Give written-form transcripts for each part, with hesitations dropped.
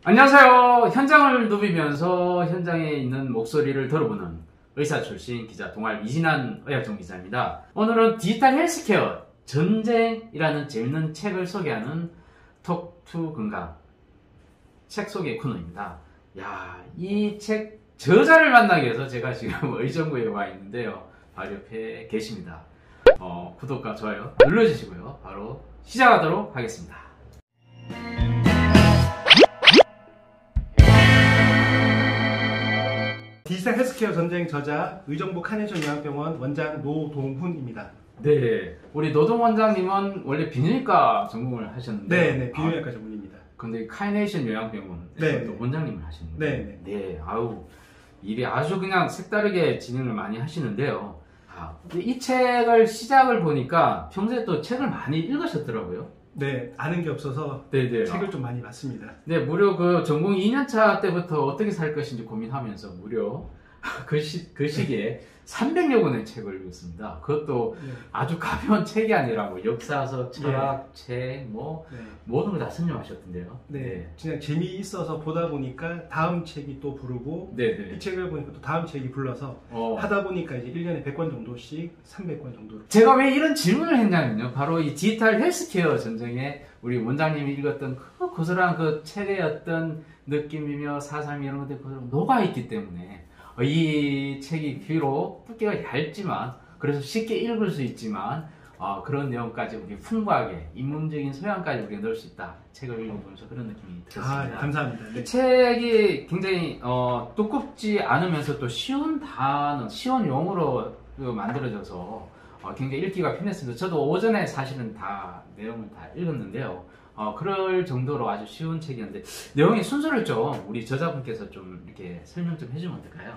안녕하세요. 현장을 누비면서 현장에 있는 목소리를 들어보는 의사 출신 기자 동아일 이진한 의학전 기자입니다. 오늘은 디지털 헬스케어 전쟁이라는 재밌는 책을 소개하는 톡투 건강 책 소개 코너입니다. 이 책 저자를 만나기 위해서 제가 지금 의정부에 와 있는데요. 바로 옆에 계십니다. 구독과 좋아요 눌러주시고요. 바로 시작하도록 하겠습니다. 디지털 헬스케어 전쟁 저자 의정부 카네이션 요양병원 원장 노동훈입니다. 네, 우리 노동 원장님은 원래 비뇨기과 전공을 하셨는데, 네, 비뇨기과 전문입니다. 근데 카네이션 요양병원에서 또 원장님을 하시는데, 일이 아주 그냥 색다르게 진행을 많이 하시는데요. 이 책을 시작을 보니까 평소에 또 책을 많이 읽으셨더라고요. 네, 아는 게 없어서 책을 좀 많이 봤습니다. 네, 무려 그 전공 2년차 때부터 어떻게 살 것인지 고민하면서 무려 그 시기에 300여 권의 책을 읽었습니다. 그것도 아주 가벼운 책이 아니라 뭐 역사서, 철학책, 모든 걸 다 선정하셨던데요. 그냥 재미있어서 보다 보니까 다음 책이 또 부르고 이 책을 보니까 또 다음 책이 불러서 하다 보니까 이제 1년에 100권 정도씩 300권 정도로. 제가 왜 이런 질문을 했냐면요. 바로 이 디지털 헬스케어 전쟁에 우리 원장님이 읽었던 그 고스란한 그 책의 어떤 느낌이며 사상이 이런 것들이 그대로 녹아있기 때문에 이 책이 비록 두께가 얇지만 그래서 쉽게 읽을 수 있지만 그런 내용까지 우리 풍부하게 인문적인 소양까지 우리가 넣을 수 있다. 책을 읽어보면서 그런 느낌이 들었습니다. 감사합니다. 이 책이 굉장히 두껍지 않으면서 또 쉬운 단어, 쉬운 용어로 만들어져서 굉장히 읽기가 편했습니다. 저도 오전에 사실은 다 내용을 다 읽었는데요. 그럴 정도로 아주 쉬운 책이었는데 내용의 순서를 좀 우리 저자분께서 좀 이렇게 설명 좀 해주면 어떨까요?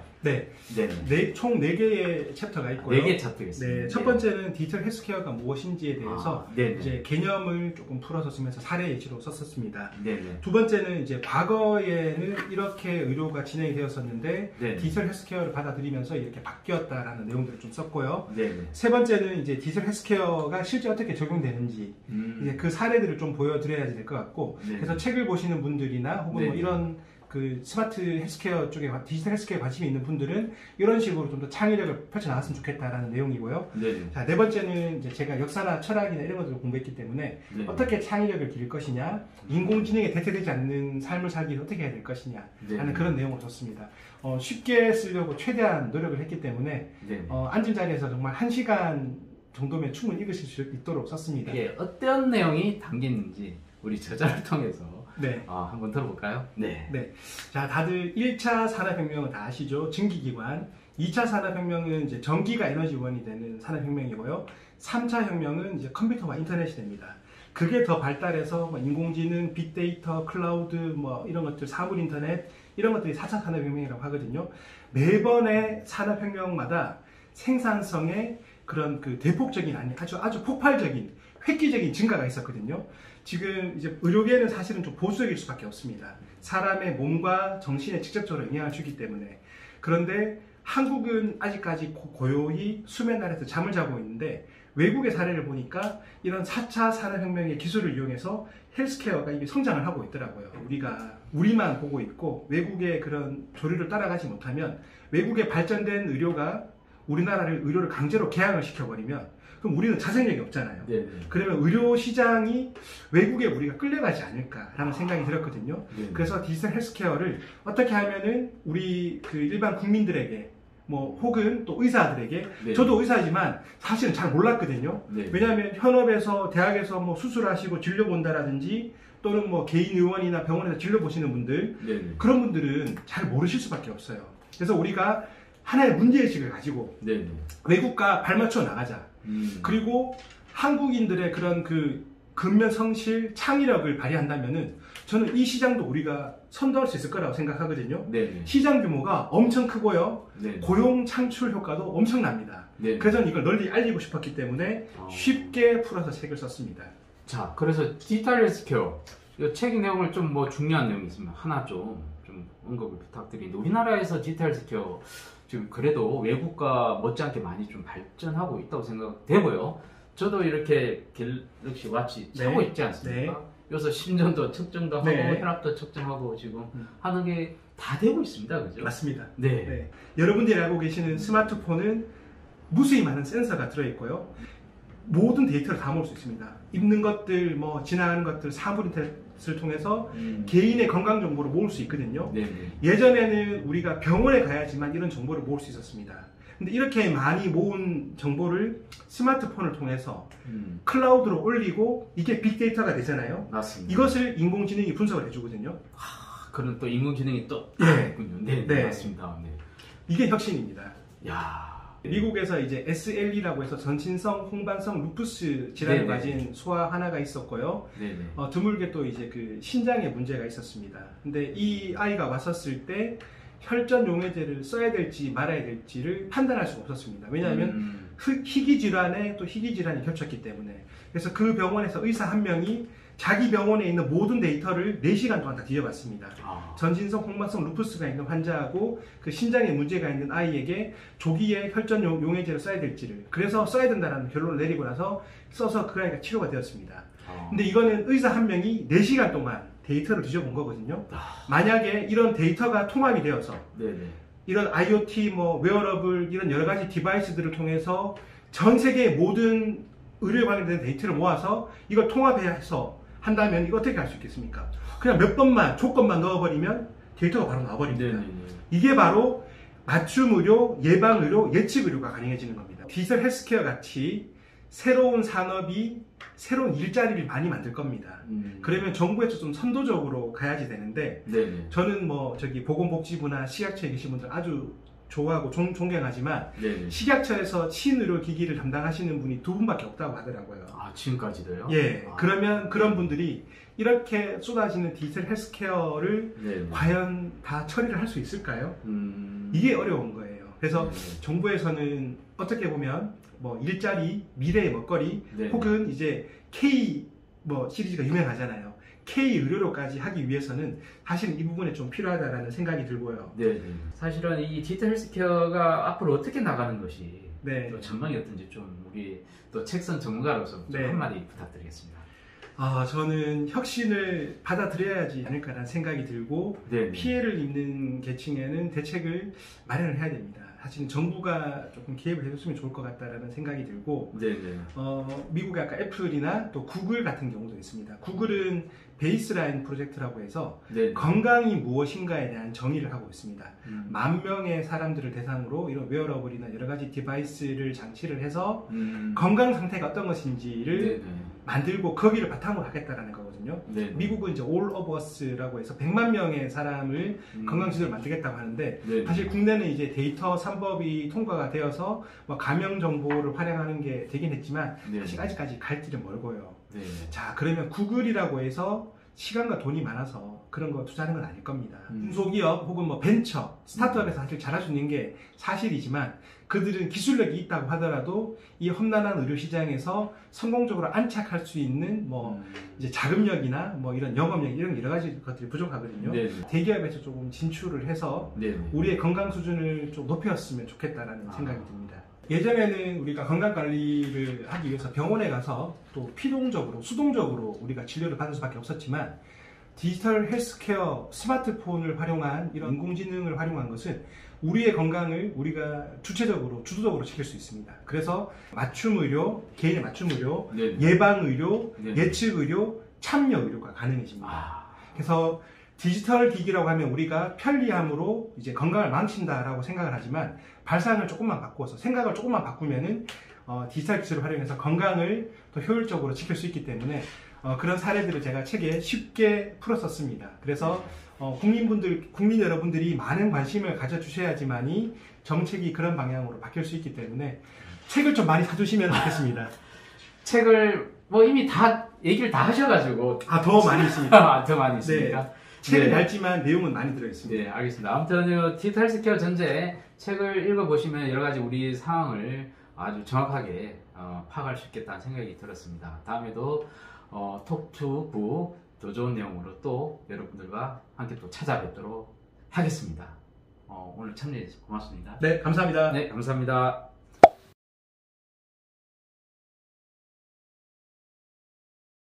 총 4개의 챕터가 있고요. 4개의 챕터가 있습니다. 첫 번째는 디지털 헬스케어가 무엇인지에 대해서 이제 개념을 조금 풀어서 쓰면서 사례 예시로 썼었습니다. 두 번째는 이제 과거에는 이렇게 의료가 진행이 되었었는데 디지털 헬스케어를 받아들이면서 이렇게 바뀌었다라는 내용들을 좀 썼고요. 세 번째는 이제 디지털 헬스케어가 실제 어떻게 적용되는지 이제 그 사례들을 좀 보여드려야 될 것 같고 그래서 책을 보시는 분들이나 혹은 뭐 이런 그 스마트 헬스케어 쪽에 디지털 헬스케어에 관심이 있는 분들은 이런 식으로 좀 더 창의력을 펼쳐나갔으면 좋겠다라는 내용이고요. 자, 네 번째는 이제 제가 역사나 철학이나 이런 것들을 공부했기 때문에 어떻게 창의력을 기를 것이냐, 인공지능에 대체되지 않는 삶을 살기 위해서 어떻게 해야 될 것이냐 하는 그런 내용을 줬습니다. 쉽게 쓰려고 최대한 노력을 했기 때문에 앉은 자리에서 정말 1시간 정도면 충분히 읽으실 수 있도록 썼습니다. 이게 어떤 내용이 담겼는지 우리 저자를 통해서 한번 들어볼까요? 자, 다들 1차 산업혁명은 다 아시죠? 증기기관. 2차 산업혁명은 이제 전기가 에너지원이 되는 산업혁명이고요. 3차 혁명은 이제 컴퓨터와 인터넷이 됩니다. 그게 더 발달해서 인공지능, 빅데이터, 클라우드 이런 것들, 사물 인터넷 이런 것들이 4차 산업혁명이라고 하거든요. 매번의 산업혁명마다 생산성의 그런 그 대폭적인 아주 폭발적인 획기적인 증가가 있었거든요. 지금 이제 의료계는 사실은 좀 보수적일 수밖에 없습니다. 사람의 몸과 정신에 직접적으로 영향을 주기 때문에. 그런데 한국은 아직까지 고요히 수면 아래에서 잠을 자고 있는데 외국의 사례를 보니까 이런 4차 산업혁명의 기술을 이용해서 헬스케어가 이게 성장을 하고 있더라고요. 우리만 보고 있고 외국의 그런 조류를 따라가지 못하면 외국의 발전된 의료가 우리나라를 의료를 강제로 개항을 시켜버리면 그럼 우리는 자생력이 없잖아요. 그러면 의료 시장이 외국에 우리가 끌려가지 않을까라는 생각이 들었거든요. 그래서 디지털 헬스케어를 어떻게 하면은 우리 그 일반 국민들에게 혹은 또 의사들에게 저도 의사지만 사실은 잘 몰랐거든요. 왜냐하면 현업에서 대학에서 수술하시고 진료 본다라든지 또는 개인 의원이나 병원에서 진료 보시는 분들 그런 분들은 잘 모르실 수밖에 없어요. 그래서 우리가 하나의 문제의식을 가지고 외국과 발맞춰 나가자. 그리고 한국인들의 그런 그 근면 성실, 창의력을 발휘한다면은 저는 이 시장도 우리가 선도할 수 있을 거라고 생각하거든요. 시장 규모가 엄청 크고요. 고용 창출 효과도 엄청납니다. 그래서 저는 이걸 널리 알리고 싶었기 때문에 쉽게 풀어서 책을 썼습니다. 자, 그래서 디지털 헬스케어 이 책 내용을 좀 중요한 내용이 있으면 하나 좀 언급을 부탁드리는데 우리나라에서 디지털 헬스케어 지금 그래도 외국과 못지않게 많이 좀 발전하고 있다고 생각되고요. 저도 이렇게 갤럭시 와치 차고 있지 않습니까? 여기서 심전도 측정도 하고 네. 혈압도 측정하고 지금 하는 게 다 되고 있습니다. 그죠? 맞습니다. 네. 네. 여러분들이 알고 계시는 스마트폰은 무수히 많은 센서가 들어있고요. 모든 데이터를 다 모을 수 있습니다. 입는 것들, 뭐 지나가는 것들, 사물 인터넷을 통해서 개인의 건강 정보를 모을 수 있거든요. 네. 예전에는 우리가 병원에 가야지만 이런 정보를 모을 수 있었습니다. 근데 이렇게 많이 모은 정보를 스마트폰을 통해서 클라우드로 올리고 이게 빅데이터가 되잖아요. 맞습니다. 이것을 인공지능이 분석을 해주거든요. 그런 또 인공지능이 또 네. 있군요. 네, 네. 맞습니다. 네. 이게 혁신입니다. 야. 미국에서 이제 SLE라고 해서 전신성 홍반성 루푸스 질환을 네네. 가진 소아 하나가 있었고요. 네네. 드물게 또 이제 그 신장에 문제가 있었습니다. 근데 이 아이가 왔었을 때 혈전 용해제를 써야 될지 말아야 될지를 판단할 수가 없었습니다. 왜냐하면 희귀 질환에 또 희귀 질환이 겹쳤기 때문에. 그래서 그 병원에서 의사 한 명이 자기 병원에 있는 모든 데이터를 4시간 동안 다 뒤져봤습니다. 전신성 홍반성 루푸스가 있는 환자하고 그 신장에 문제가 있는 아이에게 조기에 혈전 용해제를 써야 될지를, 그래서 써야 된다는 결론을 내리고 나서 써서 그 아이가 치료가 되었습니다. 근데 이거는 의사 한 명이 4시간 동안 데이터를 뒤져본 거거든요. 만약에 이런 데이터가 통합이 되어서 네네. 이런 IoT, 뭐 웨어러블 이런 여러 가지 디바이스들을 통해서 전 세계의 모든 의료에 관련된 데이터를 모아서 이걸 통합해서 한다면 이거 어떻게 할 수 있겠습니까? 그냥 몇 번만 조건만 넣어버리면 데이터가 바로 나와버립니다. 네네네. 이게 바로 맞춤 의료, 예방 의료, 예측 의료가 가능해지는 겁니다. 디지털 헬스케어 같이 새로운 산업이 새로운 일자리를 많이 만들 겁니다. 그러면 정부에서 좀 선도적으로 가야지 되는데, 네네. 저는 뭐 저기 보건복지부나 식약처에 계신 분들 아주 좋아하고 존경하지만 네네. 식약처에서 친의료 기기를 담당하시는 분이 2분밖에 없다고 하더라고요. 아, 지금까지도요? 예. 아. 그러면 그런 분들이 이렇게 쏟아지는 디지털 헬스케어를 네네. 과연 다 처리를 할 수 있을까요? 이게 어려운 거예요. 그래서 네네. 정부에서는 어떻게 보면 뭐 일자리, 미래의 먹거리, 네네. 혹은 이제 K 뭐 시리즈가 유명하잖아요. K 의료로까지 하기 위해서는 사실 이 부분에 좀 필요하다라는 생각이 들고요. 네. 사실은 이 디지털 헬스케어가 앞으로 어떻게 나가는 것이 네. 또 전망이 어떤지 좀 우리 또 책선 전문가로서 좀 네. 한마디 부탁드리겠습니다. 저는 혁신을 받아들여야지 않을까라는 생각이 들고, 네. 피해를 입는 계층에는 대책을 마련을 해야 됩니다. 사실은 정부가 조금 개입을 해줬으면 좋을 것 같다라는 생각이 들고, 네네. 미국의 아까 애플이나 또 구글 같은 경우도 있습니다. 구글은 베이스라인 프로젝트라고 해서 네. 건강이 무엇인가에 대한 정의를 하고 있습니다. 10,000명의 사람들을 대상으로 이런 웨어러블이나 여러 가지 디바이스를 장치를 해서 건강 상태가 어떤 것인지를 네네. 만들고 거기를 바탕으로 하겠다라는 거거든요. 네네. 미국은 이제 All of Us라고 해서 100만 명의 사람을 건강 지도를 만들겠다고 하는데, 네네. 사실 국내는 이제 데이터 3법이 통과가 되어서 뭐 감염 정보를 활용하는 게 되긴 했지만 네네. 사실 아직까지 갈 길은 멀고요. 네네. 자, 그러면 구글이라고 해서 시간과 돈이 많아서 그런 거 투자하는 건 아닐 겁니다. 중소기업 혹은 뭐 벤처, 스타트업에서 사실 잘할 수 있는 게 사실이지만, 그들은 기술력이 있다고 하더라도 이 험난한 의료 시장에서 성공적으로 안착할 수 있는 뭐 이제 자금력이나 뭐 이런 영업력, 이런 여러 가지 것들이 부족하거든요. 네네. 대기업에서 조금 진출을 해서 네네. 우리의 건강 수준을 좀 높였으면 좋겠다라는 생각이 듭니다. 예전에는 우리가 건강 관리를 하기 위해서 병원에 가서 또 필용적으로, 수동적으로 우리가 진료를 받을 수밖에 없었지만, 디지털 헬스케어, 스마트폰을 활용한 이런 인공지능을 활용한 것은 우리의 건강을 우리가 주체적으로, 주도적으로 지킬 수 있습니다. 그래서 맞춤 의료, 개인의 맞춤 의료, 네네. 예방 의료, 네네. 예측 의료, 참여 의료가 가능해집니다. 아. 그래서 디지털 기기라고 하면 우리가 편리함으로 이제 건강을 망친다라고 생각을 하지만, 발상을 조금만 바꾸어서 생각을 조금만 바꾸면은 디지털 기술을 활용해서 건강을 더 효율적으로 지킬 수 있기 때문에 그런 사례들을 제가 책에 쉽게 풀었었습니다. 그래서 국민 여러분들이 많은 관심을 가져주셔야지만이 정책이 그런 방향으로 바뀔 수 있기 때문에 책을 좀 많이 사주시면 좋겠습니다. 책을 뭐 이미 다 얘기를 다 하셔가지고 더 많이 있습니다. 더 많이 있습니까? 책은 얇지만 내용은 많이 들어있습니다. 네, 알겠습니다. 아무튼 디지털 헬스케어 전제 책을 읽어보시면 여러 가지 우리 상황을 아주 정확하게 파악할 수 있겠다는 생각이 들었습니다. 다음에도 톡투부 더 좋은 내용으로 또 여러분들과 함께 또 찾아뵙도록 하겠습니다. 오늘 참여해주셔서 고맙습니다. 네, 감사합니다. 네, 감사합니다.